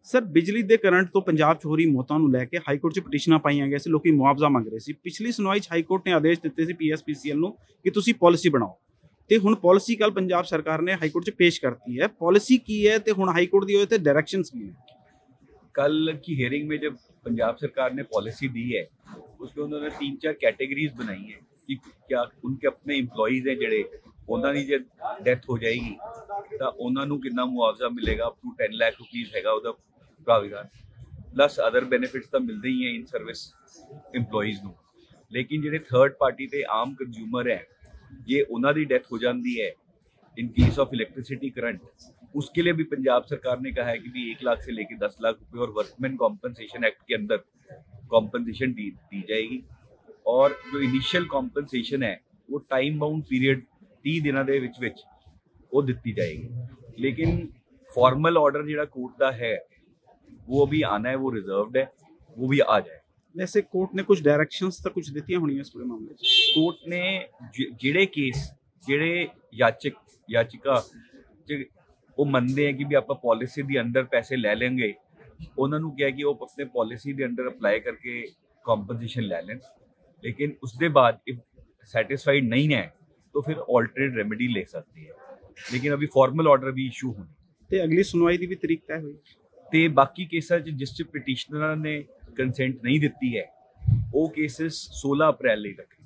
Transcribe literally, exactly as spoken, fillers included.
Sir ਬਿਜਲੀ ਦੇ current ਤੋਂ ਪੰਜਾਬ 'ਚ ਹੋ ਰਹੀ ਮੌਤਾਂ ਨੂੰ ਲੈ ਕੇ ਹਾਈ ਕੋਰਟ 'ਚ ਪਟੀਸ਼ਨਾਂ ਪਾਈਆਂ ਗਈਆਂ ਸੀ, ਲੋਕੀ ਮੁਆਵਜ਼ਾ ਮੰਗ ਰਹੇ ਸੀ। ਪਿਛਲੀ ਸੁਣਵਾਈ 'ਚ ਹਾਈ ਕੋਰਟ ਨੇ ਆਦੇਸ਼ ਦਿੱਤੇ ਸੀ ਪੀ ਐਸ ਪੀ ਸੀ ਐਲ ਨੂੰ ਕਿ ਤੁਸੀਂ ਪਾਲਿਸੀ ਬਣਾਓ, ਤੇ ਹੁਣ ਪਾਲਿਸੀ ਕੱਲ ਪੰਜਾਬ ਸਰਕਾਰ ਨੇ ਹਾਈ ਕੋਰਟ 'ਚ ਪੇਸ਼ ਕਰਤੀ है। पॉलिसी की है ਤੇ ਹੁਣ ਹਾਈ ਕੋਰਟ ਦੀ ਹੋਏ ਤੇ डायरेक्शंस की है। कल की हियरिंग में जब पंजाब सरकार ने पॉलिसी दी है उसमें उन्होंने तीन चार कैटेगरीज बनाई हैं कि क्या उनके अपने इंप्लॉइज हैं ਜਿਹੜੇ ਉਹਨਾਂ ਦੀ ਜੇ ਡੈਥ ਹੋ ਜਾਏਗੀ ਤਾਂ ਉਹਨਾਂ ਨੂੰ ਕਿੰਨਾ ਮੁਆਵਜ਼ਾ ਮਿਲੇਗਾ, up to ten lakh rupees ਹੈਗਾ ਉਹਦਾ प्राविधान, प्लस अदर बेनिफिट्स तो मिलते ही हैं इन सर्विस इंप्लॉइज ਨੂੰ। लेकिन ਜਿਹੜੇ थर्ड पार्टी ਤੇ आम कंज्यूमर है ये ਉਹਨਾਂ ਦੀ डेथ हो जाती है in case of electricity current, उसके लिए भी पंजाब सरकार ने कहा है कि भी एक लाख से लेकर दस लाख रुपए और वर्कमैन कॉम्पनसेशन एक्ट के अंदर कॉम्पनसेशन दी दी जाएगी। और जो इनिशियल कॉम्पनसेशन है वो टाइम बाउंड पीरियड तीस दिनों के विच विच वो दी जाएगी। लेकिन फॉर्मल ऑर्डर जो कोर्ट का है वो भी आना है, वो रिजर्व्ड है, वो भी आ जाए। वैसे कोर्ट ने कुछ डायरेक्शंस तक कुछ दी होनी इस पूरे मामले में। कोर्ट ने जिहड़े केस जिहड़े याचक याचिका वो मनते हैं कि भी आप पॉलिसी के अंडर पैसे ले लेंगे, उन्होंने कहा कि वो अपने पॉलिसी के अंडर अप्लाई करके कॉम्पनसेशन ले लें। लेकिन उसके बाद इफ सैटिस्फाइड नहीं है तो फिर ऑल्टरनेट रेमेडी ले सकती है। लेकिन अभी फॉर्मल ऑर्डर भी इशू होने ਤੇ ਅਗਲੀ ਸੁਣਵਾਈ ਦੀ ਵੀ ਤਰੀਕ ਤੈਅ ਹੋਈ ਤੇ ਬਾਕੀ ਕੇਸਾਂ 'ਚ ਜਿਸ 'ਚ ਪਟੀਸ਼ਨਰਾਂ ਨੇ ਕੰਸੈਂਟ ਨਹੀਂ ਦਿੱਤੀ ਹੈ ਉਹ ਕੇਸਿਸ सोलह अप्रैल ਲਈ ਰੱਖੇ।